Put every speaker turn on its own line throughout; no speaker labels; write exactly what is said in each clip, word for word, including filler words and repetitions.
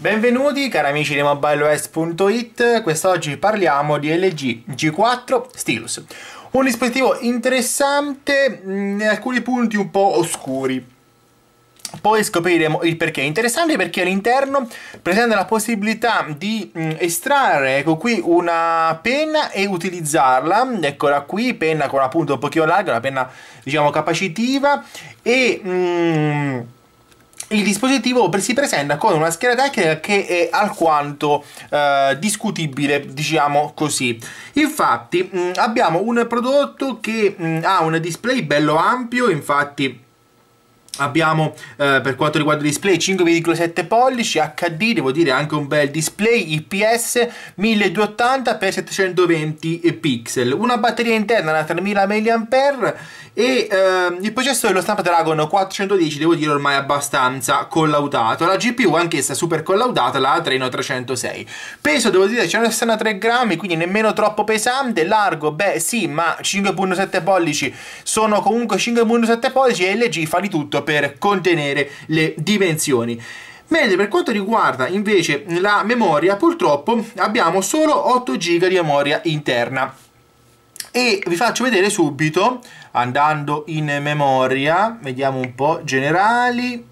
Benvenuti cari amici di mobileOS punto it, quest'oggi parliamo di L G G quattro Stylus, un dispositivo interessante in alcuni punti un po' oscuri. Poi scopriremo il perché. Interessante perché all'interno presenta la possibilità di mh, estrarre, ecco qui, una penna e utilizzarla. Eccola qui, penna con una punta un pochino larga, una penna diciamo capacitiva, e mh, il dispositivo si presenta con una scheda tecnica che è alquanto eh, discutibile, diciamo così. Infatti mh, abbiamo un prodotto che mh, ha un display bello ampio, infatti abbiamo eh, per quanto riguarda il display cinque virgola sette pollici H D, devo dire anche un bel display I P S milleduecentottanta per settecentoventi pixel, una batteria interna da tremila milliampere e eh, il processore è lo Snapdragon quattrocentodieci, devo dire ormai abbastanza collaudato. La G P U anch'essa super collaudata, la Adreno trecentosei. Peso devo dire centosessantatré grammi, quindi nemmeno troppo pesante. Largo, beh sì, ma cinque virgola sette pollici sono comunque cinque virgola sette pollici e L G fa di tutto per contenere le dimensioni. Mentre per quanto riguarda invece la memoria, purtroppo abbiamo solo otto giga di memoria interna. E vi faccio vedere subito, andando in memoria, vediamo un po', generali,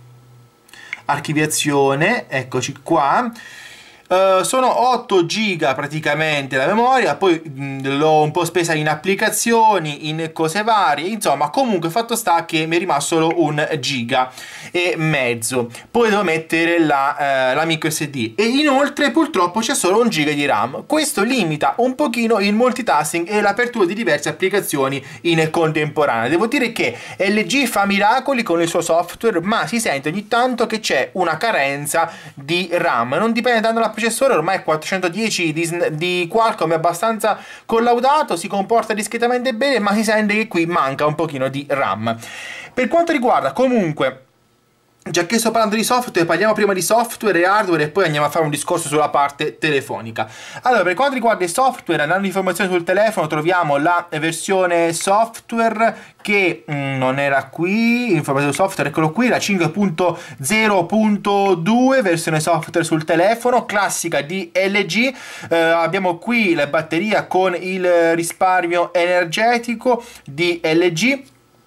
archiviazione, eccoci qua. Uh, sono otto giga praticamente la memoria, poi l'ho un po' spesa in applicazioni, in cose varie, insomma comunque fatto sta che mi è rimasto solo un giga e mezzo. Poi devo mettere la, uh, la micro S D e inoltre purtroppo c'è solo un giga di RAM. Questo limita un pochino il multitasking e l'apertura di diverse applicazioni in contemporanea. Devo dire che L G fa miracoli con il suo software, ma si sente ogni tanto che c'è una carenza di RAM. Non dipende tanto dalla processore, ormai quattrocentodieci di, di Qualcomm è abbastanza collaudato, si comporta discretamente bene, ma si sente che qui manca un pochino di RAM. Per quanto riguarda comunque, già che sto parlando di software, parliamo prima di software e hardware e poi andiamo a fare un discorso sulla parte telefonica. Allora, per quanto riguarda il software, andando in informazioni sul telefono, troviamo la versione software che mh, non era qui, informazione software, eccolo qui, la cinque punto zero punto due, versione software sul telefono, classica di L G. Eh, abbiamo qui la batteria con il risparmio energetico di L G.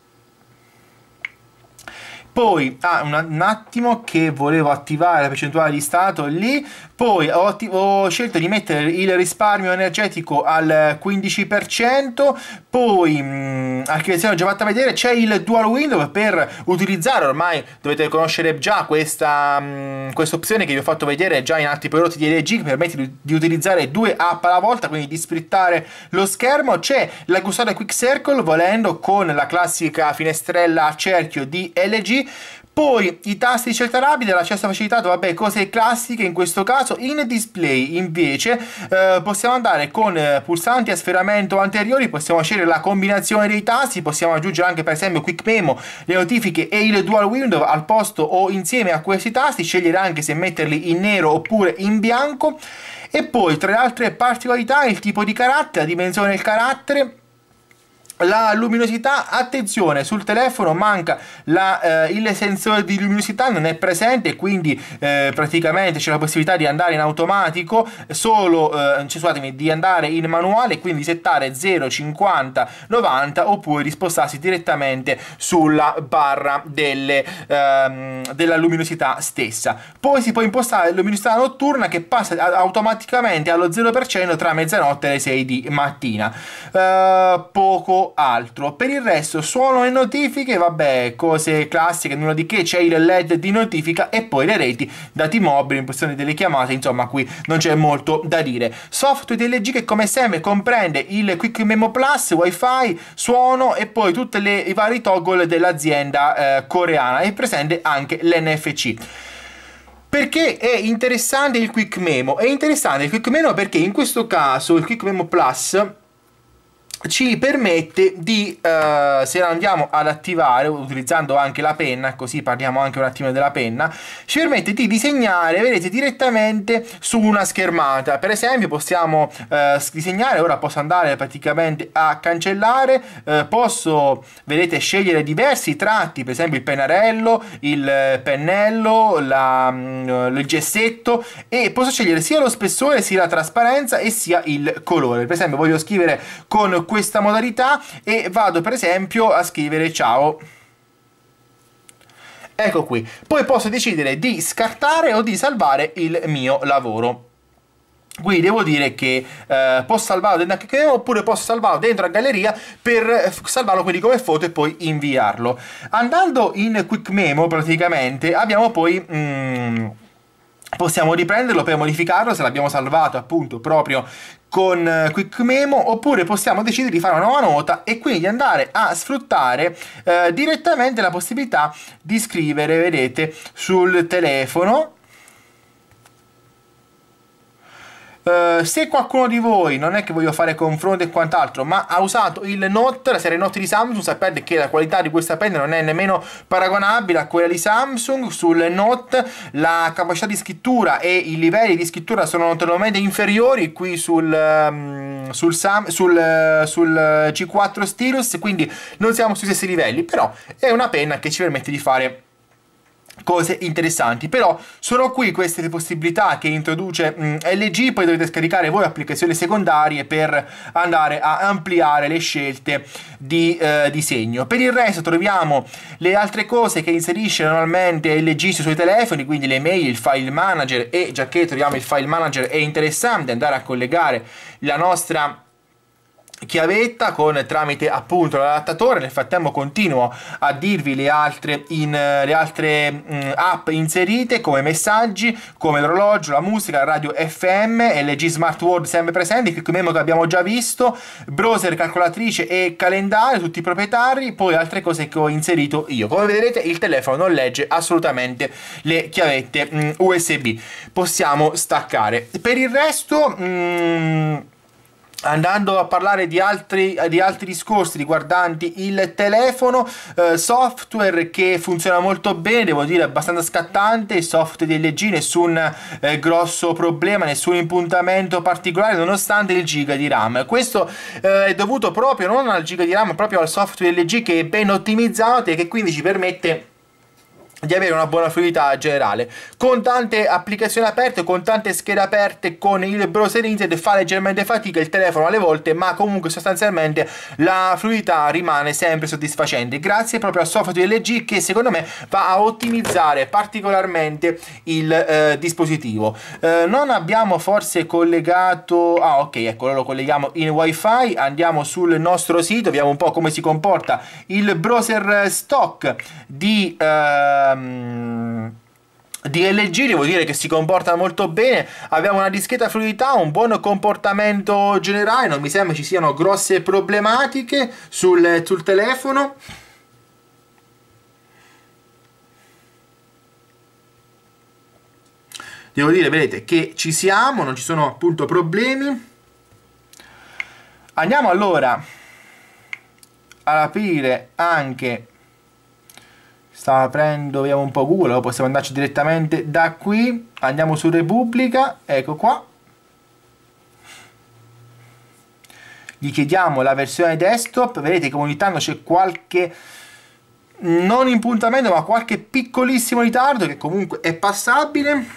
Poi, ah, un, un attimo che volevo attivare la percentuale di stato lì, poi ho, ho scelto di mettere il risparmio energetico al quindici per cento, poi mh, archiviazione già fatta vedere, c'è il dual window per utilizzare, ormai dovete conoscere già questa mh, questa opzione che vi ho fatto vedere già in altri prodotti di L G, che permette di, di utilizzare due app alla volta, quindi di splittare lo schermo. C'è la custodia Quick Circle, volendo, con la classica finestrella a cerchio di L G. Poi i tasti di scelta rapida, l'accesso facilitato, vabbè, cose classiche in questo caso. In display invece eh, possiamo andare con eh, pulsanti a sferramento anteriori, possiamo scegliere la combinazione dei tasti, possiamo aggiungere anche per esempio Quick Memo, le notifiche e il dual window al posto o insieme a questi tasti, scegliere anche se metterli in nero oppure in bianco. E poi tra le altre particolarità, il tipo di carattere, la dimensione del carattere, la luminosità. Attenzione, sul telefono manca la, eh, il sensore di luminosità, non è presente, quindi eh, praticamente c'è la possibilità di andare in automatico, solo eh, scusatemi, di andare in manuale, quindi settare zero, cinquanta, novanta, oppure di spostarsi direttamente sulla barra delle, ehm, della luminosità stessa. Poi si può impostare la luminosità notturna, che passa automaticamente allo zero per cento tra mezzanotte e le sei di mattina. Eh, poco altro. Per il resto, suono e notifiche, vabbè, cose classiche, nulla di che. C'è il L E D di notifica e poi le reti, dati mobili, impostazione delle chiamate, insomma qui non c'è molto da dire. Software di L G che come sempre comprende il Quick Memo Plus, Wi-Fi, suono e poi tutti i vari toggle dell'azienda eh, coreana, e presente anche l'N F C. Perché è interessante il Quick Memo? È interessante il Quick Memo perché in questo caso il Quick Memo Plus ci permette di, eh, se andiamo ad attivare utilizzando anche la penna, così parliamo anche un attimo della penna, ci permette di disegnare, vedete, direttamente su una schermata. Per esempio possiamo eh, disegnare, ora posso andare praticamente a cancellare, eh, posso, vedete, scegliere diversi tratti, per esempio il pennarello, il pennello, la, il gessetto, e posso scegliere sia lo spessore sia la trasparenza e sia il colore. Per esempio voglio scrivere con questa modalità e vado per esempio a scrivere ciao. Ecco qui. Poi posso decidere di scartare o di salvare il mio lavoro. Qui devo dire che eh, posso salvarlo dentro Quick Memo oppure posso salvarlo dentro la galleria per salvarlo quindi come foto e poi inviarlo. Andando in Quick Memo praticamente abbiamo poi... Mm, possiamo riprenderlo per modificarlo se l'abbiamo salvato appunto proprio con Quick Memo, oppure possiamo decidere di fare una nuova nota e quindi andare a sfruttare eh, direttamente la possibilità di scrivere, vedete, sul telefono. Uh, se qualcuno di voi, non è che voglio fare confronto e quant'altro, ma ha usato il Note, la serie Note di Samsung, sapete che la qualità di questa penna non è nemmeno paragonabile a quella di Samsung. Sul Note la capacità di scrittura e i livelli di scrittura sono notevolmente inferiori qui sul, um, sul, Sam, sul, uh, sul C quattro Stylus, quindi non siamo sui stessi livelli, però è una penna che ci permette di fare cose interessanti. Però sono qui queste le possibilità che introduce mh, L G. Poi dovete scaricare voi applicazioni secondarie per andare a ampliare le scelte di eh, disegno. Per il resto troviamo le altre cose che inserisce normalmente L G sui suoi telefoni, quindi le mail, il file manager, e già che troviamo il file manager è interessante andare a collegare la nostra chiavetta con tramite appunto l'adattatore. Nel frattempo continuo a dirvi le altre, in, le altre mh, app inserite, come messaggi, come l'orologio, la musica, la radio F M, L G Smart World sempre presenti, Quick Memo che abbiamo già visto, browser, calcolatrice e calendario, tutti i proprietari. Poi altre cose che ho inserito io. Come vedrete il telefono non legge assolutamente le chiavette mh, U S B, possiamo staccare. Per il resto mh, andando a parlare di altri, di altri discorsi riguardanti il telefono, eh, software che funziona molto bene, devo dire abbastanza scattante, il software di L G, nessun eh, grosso problema, nessun impuntamento particolare nonostante il giga di RAM. Questo eh, è dovuto proprio non al giga di RAM, ma proprio al software L G che è ben ottimizzato e che quindi ci permette di avere una buona fluidità generale, con tante applicazioni aperte, con tante schede aperte, con il browser internet fa leggermente fatica il telefono alle volte, ma comunque sostanzialmente la fluidità rimane sempre soddisfacente grazie proprio al software L G che secondo me va a ottimizzare particolarmente il eh, dispositivo. Eh, non abbiamo forse collegato, ah ok, ecco, lo colleghiamo in wifi. Andiamo sul nostro sito, vediamo un po' come si comporta il browser stock di eh, di L G. Devo dire che si comporta molto bene, abbiamo una discreta fluidità, un buon comportamento generale, non mi sembra ci siano grosse problematiche sul, sul telefono. Devo dire, vedete, che ci siamo, non ci sono appunto problemi. Andiamo allora ad aprire anche, stavo aprendo, vediamo un po' Google, possiamo andarci direttamente da qui. Andiamo su Repubblica, ecco qua, gli chiediamo la versione desktop, vedete che ogni tanto c'è qualche, non impuntamento, ma qualche piccolissimo ritardo che comunque è passabile.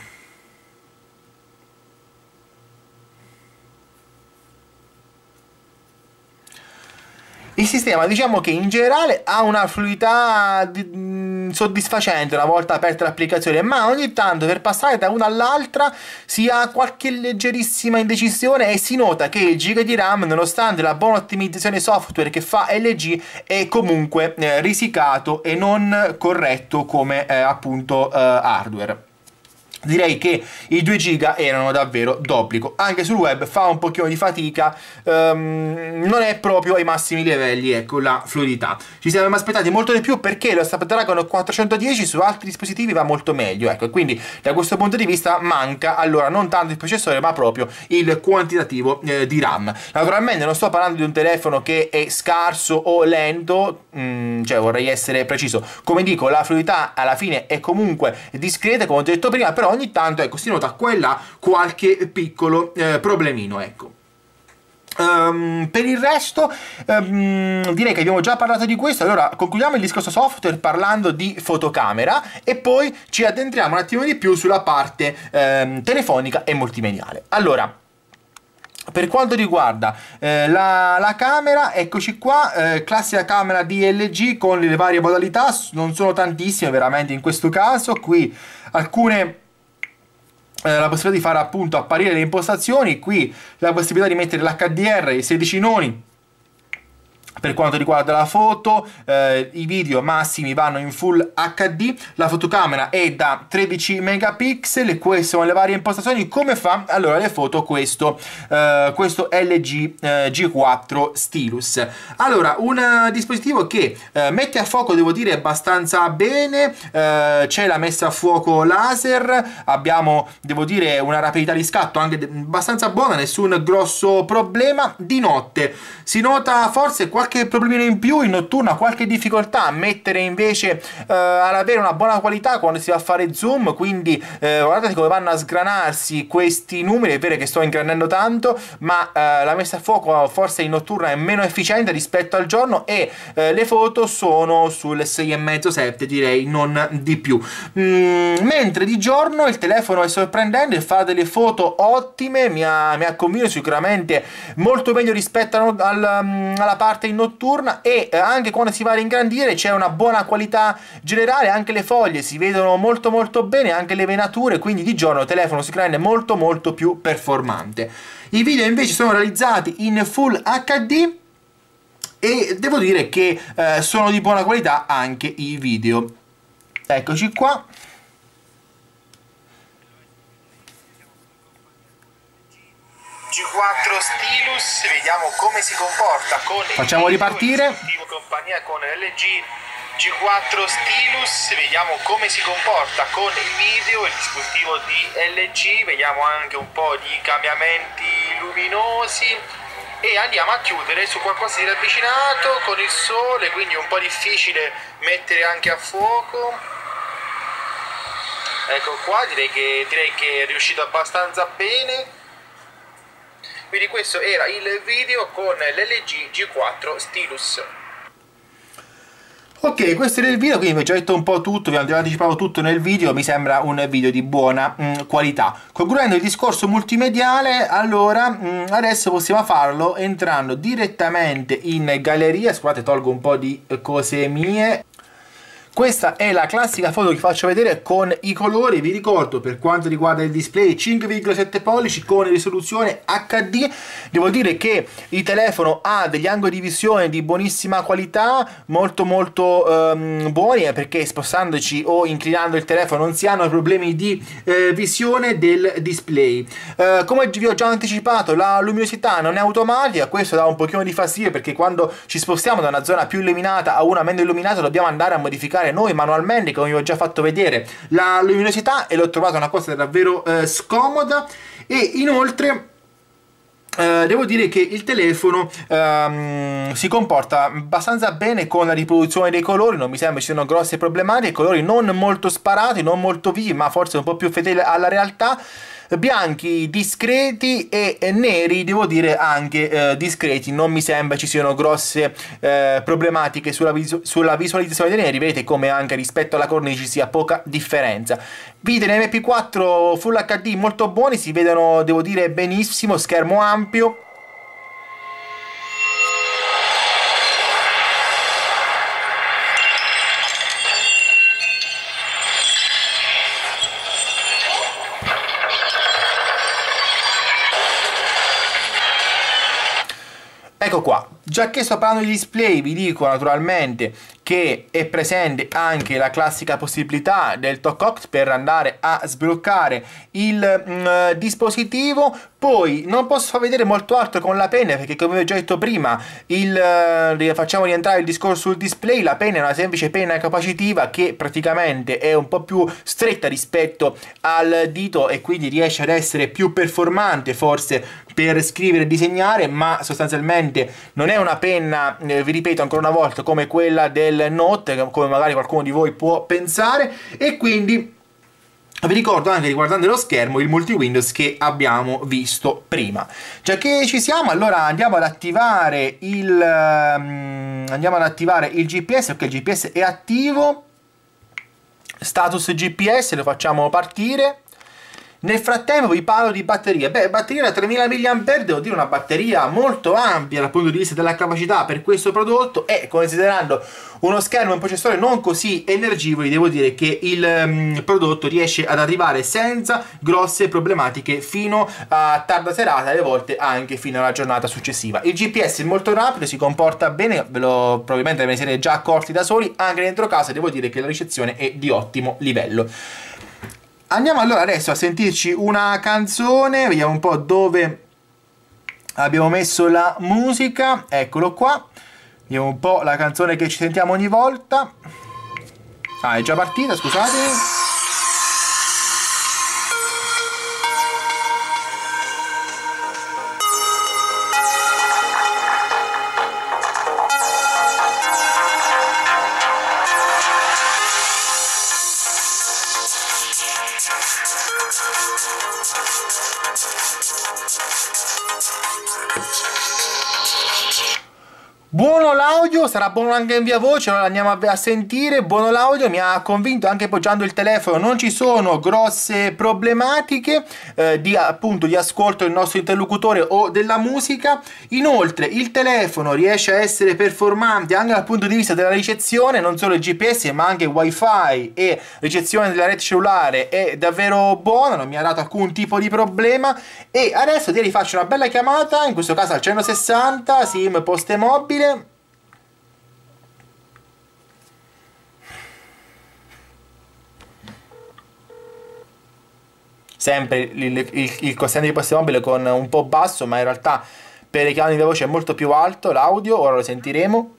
Il sistema, diciamo che in generale ha una fluidità di, soddisfacente una volta aperta l'applicazione, ma ogni tanto per passare da una all'altra si ha qualche leggerissima indecisione e si nota che il giga di RAM, nonostante la buona ottimizzazione software che fa L G, è comunque eh, risicato e non corretto come eh, appunto eh, hardware. direi che i due giga erano davvero d'obbligo. Anche sul web fa un pochino di fatica, um, non è proprio ai massimi livelli, ecco, la fluidità. Ci siamo aspettati molto di più, perché lo Snapdragon quattrocentodieci su altri dispositivi va molto meglio, ecco, quindi da questo punto di vista manca allora non tanto il processore ma proprio il quantitativo eh, di RAM. Naturalmente non sto parlando di un telefono che è scarso o lento, mm, cioè vorrei essere preciso, come dico, la fluidità alla fine è comunque discreta, come ho detto prima, però ogni tanto, ecco, si nota qua e là qualche piccolo eh, problemino, ecco. Um, per il resto um, direi che abbiamo già parlato di questo. Allora concludiamo il discorso software parlando di fotocamera e poi ci addentriamo un attimo di più sulla parte um, telefonica e multimediale. Allora, per quanto riguarda eh, la, la camera, eccoci qua, eh, classica camera D L G con le varie modalità, non sono tantissime veramente in questo caso, qui alcune eh, la possibilità di fare appunto apparire le impostazioni, qui la possibilità di mettere l'H D R, i sedici noni. Per quanto riguarda la foto, eh, i video massimi vanno in Full H D, la fotocamera è da tredici megapixel, queste sono le varie impostazioni. Come fa allora le foto questo, eh, questo L G eh, G quattro Stylus? Allora, un uh, dispositivo che eh, mette a fuoco, devo dire, abbastanza bene, eh, c'è la messa a fuoco laser, abbiamo, devo dire, una rapidità di scatto anche abbastanza buona, nessun grosso problema. Di notte si nota forse qualche qualche problemino in più in notturna, qualche difficoltà a mettere invece eh, ad avere una buona qualità quando si va a fare zoom, quindi eh, guardate come vanno a sgranarsi questi numeri. È vero che sto ingrandendo tanto, ma eh, la messa a fuoco forse in notturna è meno efficiente rispetto al giorno e eh, le foto sono sul sei e mezzo sette, direi, non di più. Mm, mentre di giorno il telefono è sorprendente, fa delle foto ottime, mi ha, mi ha convinto sicuramente molto meglio rispetto al, al, alla parte in notturna, e eh, anche quando si va a ingrandire c'è una buona qualità generale, anche le foglie si vedono molto molto bene, anche le venature, quindi di giorno il telefono si rende molto molto più performante. I video invece sono realizzati in Full H D e devo dire che eh, sono di buona qualità anche i video. Eccoci qua. G quattro Stylus, vediamo come si comporta con il
facciamo ripartire
compagnia con L G G quattro Stylus, vediamo come si comporta con il video, il dispositivo di L G, vediamo anche un po' di cambiamenti luminosi e andiamo a chiudere su qualcosa di ravvicinato con il sole, quindi è un po' difficile mettere anche a fuoco. Ecco qua, direi che, direi che è riuscito abbastanza bene. Quindi questo era il video con l'L G G quattro Stylus. Ok, questo era il video, quindi vi ho già detto un po' tutto, vi ho anticipato tutto nel video, mi sembra un video di buona mh, qualità. Concludendo il discorso multimediale, allora mh, adesso possiamo farlo entrando direttamente in galleria. Scusate, tolgo un po' di cose mie. Questa è la classica foto che faccio vedere con i colori. Vi ricordo, per quanto riguarda il display, cinque virgola sette pollici con risoluzione H D. Devo dire che il telefono ha degli angoli di visione di buonissima qualità, molto molto um, buoni, perché spostandoci o inclinando il telefono non si hanno problemi di eh, visione del display. Uh, come vi ho già anticipato, la luminosità non è automatica, questo dà un pochino di fastidio, perché quando ci spostiamo da una zona più illuminata a una meno illuminata dobbiamo andare a modificare noi manualmente, come vi ho già fatto vedere, la luminosità, e l'ho trovata una cosa davvero eh, scomoda. E inoltre eh, devo dire che il telefono ehm, si comporta abbastanza bene con la riproduzione dei colori, non mi sembra ci siano grosse problematiche, colori non molto sparati, non molto vivi, ma forse un po' più fedeli alla realtà, bianchi discreti e neri, devo dire anche eh, discreti, non mi sembra ci siano grosse eh, problematiche sulla, visu sulla visualizzazione dei neri. Vedete come anche rispetto alla cornice ci sia poca differenza. Video in M P quattro Full H D molto buoni, si vedono, devo dire, benissimo, schermo ampio. Ecco qua, già che sto parlando di display, vi dico naturalmente che è presente anche la classica possibilità del Talk per andare a sbloccare il mm, dispositivo. Poi non posso vedere molto altro con la penna perché, come ho già detto prima, il, eh, facciamo rientrare il discorso sul display. La penna è una semplice penna capacitiva che praticamente è un po' più stretta rispetto al dito e quindi riesce ad essere più performante forse per scrivere e disegnare, ma sostanzialmente non è una penna, eh, vi ripeto ancora una volta, come quella del Note, come magari qualcuno di voi può pensare. E quindi vi ricordo anche, riguardando lo schermo, il multi-Windows che abbiamo visto prima. Già che ci siamo, allora andiamo ad attivare il um, andiamo ad attivare il G P S. Ok, il G P S è attivo. Status G P S, lo facciamo partire. Nel frattempo vi parlo di batteria. Beh, batteria da tremila milliamperi, devo dire una batteria molto ampia dal punto di vista della capacità per questo prodotto, e considerando uno schermo e un processore non così energivori, devo dire che il um, prodotto riesce ad arrivare senza grosse problematiche fino a tarda serata, alle volte anche fino alla giornata successiva. Il G P S è molto rapido, si comporta bene, ve lo probabilmente ve ne siete già accorti da soli. Anche dentro casa devo dire che la ricezione è di ottimo livello. Andiamo allora adesso a sentirci una canzone, vediamo un po' dove abbiamo messo la musica. Eccolo qua, vediamo un po' la canzone che ci sentiamo ogni volta. Ah, è già partita, scusatemi. Buono l'audio, sarà buono anche in via voce, allora andiamo a, a sentire. Buono l'audio, mi ha convinto anche poggiando il telefono, non ci sono grosse problematiche eh, di, appunto, di ascolto del nostro interlocutore o della musica. Inoltre il telefono riesce a essere performante anche dal punto di vista della ricezione, non solo il G P S ma anche wifi e ricezione della rete cellulare è davvero buona, non mi ha dato alcun tipo di problema. E adesso direi faccio una bella chiamata, in questo caso al centosessanta SIM poste mobile. Sempre il, il, il quoziente di poste mobile con un po' basso, ma in realtà per i canali di voce è molto più alto l'audio, ora lo sentiremo.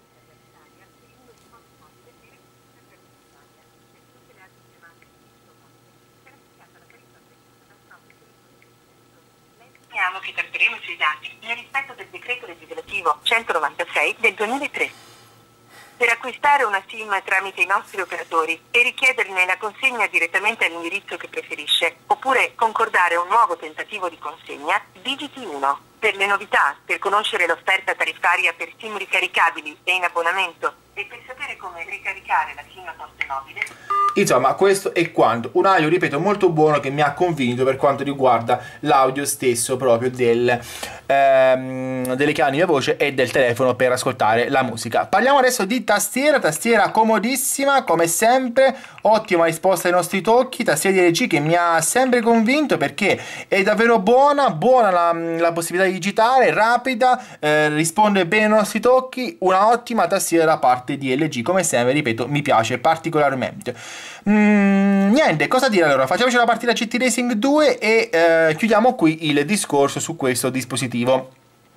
Che tratteremo sui dati nel rispetto del decreto legislativo centonovantasei del duemilatré. Per acquistare una SIM tramite i nostri operatori e richiederne la consegna direttamente all'indirizzo che preferisce, oppure concordare un nuovo tentativo di consegna, digiti uno. Per le novità, per conoscere l'offerta tariffaria per SIM ricaricabili e in abbonamento, e per sapere come ricaricare la SIM a poste mobile.
Insomma, questo è quanto. Un audio, ripeto, molto buono che mi ha convinto per quanto riguarda l'audio stesso proprio del, ehm, delle chiavi di voce e del telefono per ascoltare la musica. Parliamo adesso di tastiera, tastiera comodissima come sempre, ottima risposta ai nostri tocchi, tastiera di R G che mi ha sempre convinto perché è davvero buona, buona la, la possibilità di digitare, rapida, eh, risponde bene ai nostri tocchi, una ottima tastiera da parte di L G, come sempre, ripeto, mi piace particolarmente. Mm, niente, cosa dire allora? Facciamoci la partita G T Racing due e eh, chiudiamo qui il discorso su questo dispositivo.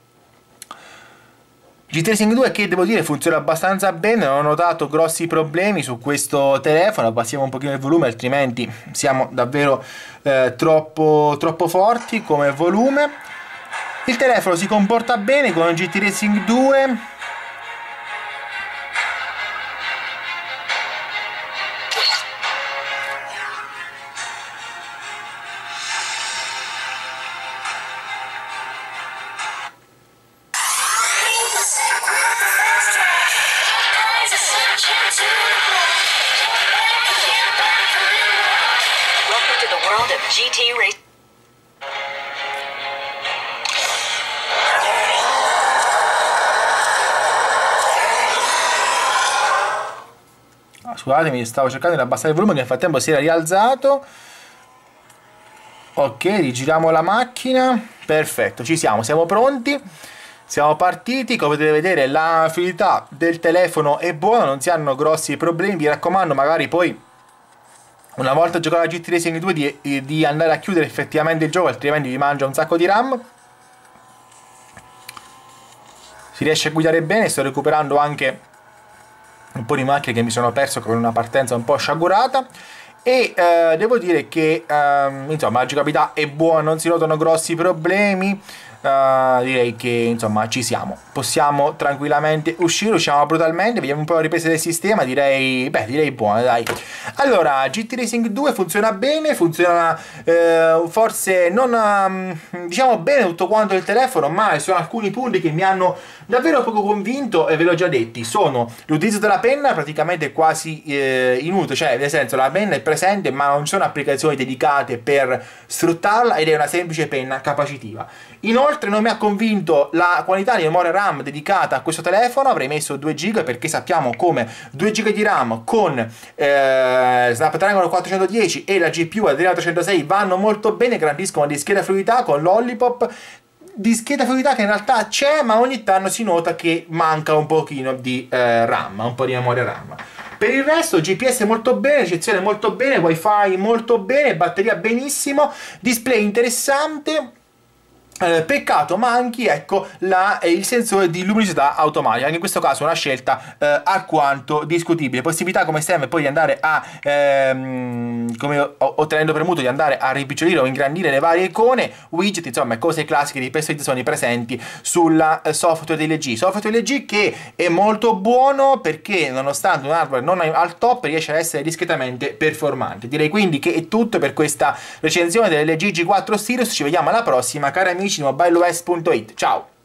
G T Racing due che devo dire funziona abbastanza bene, non ho notato grossi problemi su questo telefono. Abbassiamo un pochino il volume, altrimenti siamo davvero eh, troppo, troppo forti come volume. Il telefono si comporta bene con G T Racing due.
G T Racing.
Scusatemi, stavo cercando di abbassare il volume che nel frattempo si era rialzato. Ok, rigiriamo la macchina. Perfetto, ci siamo, siamo pronti. siamo partiti. Come potete vedere la fluidità del telefono è buona, non si hanno grossi problemi. Vi raccomando magari poi una volta giocato a G T Racing due di, di andare a chiudere effettivamente il gioco, altrimenti vi mangia un sacco di RAM. Si riesce a guidare bene, sto recuperando anche un po' di macchine che mi sono perso con una partenza un po' sciagurata. E eh, devo dire che ehm, insomma la giocabilità è buona, non si notano grossi problemi. Uh, direi che insomma ci siamo, possiamo tranquillamente uscire, usciamo brutalmente, vediamo un po' la ripresa del sistema, direi, beh, direi buona, dai. Allora, G T Racing due funziona bene, funziona eh, forse non um, diciamo bene tutto quanto il telefono, ma ci sono alcuni punti che mi hanno davvero poco convinto e ve l'ho già detti. Sono l'utilizzo della penna praticamente quasi eh, inutile, cioè nel senso la penna è presente ma non ci sono applicazioni dedicate per sfruttarla ed è una semplice penna capacitiva. Inoltre non mi ha convinto la quantità di memoria RAM dedicata a questo telefono, avrei messo due giga perché sappiamo come due giga di RAM con eh, Snapdragon quattrocentodieci e la G P U Adreno trecentosei vanno molto bene, garantiscono di discreta fluidità con Lollipop. Discreta fluidità che in realtà c'è, ma ogni tanto si nota che manca un pochino di eh, RAM, un po' di memoria RAM. Per il resto G P S molto bene, ricezione molto bene, wifi molto bene, batteria benissimo, display interessante. Eh, peccato manchi, ecco, la, eh, il sensore di luminosità automatica, anche in questo caso una scelta eh, alquanto discutibile. Possibilità come sempre poi di andare a ehm, come ho, ottenendo premuto di andare a rimpicciolire o ingrandire le varie icone, widget, insomma cose classiche di personalizzazione presenti sulla eh, software L G. Software L G che è molto buono perché nonostante un hardware non al top riesce ad essere discretamente performante. Direi quindi che è tutto per questa recensione dell'L G G quattro Sirius, ci vediamo alla prossima cari amici di mobileos punto it. Ciao!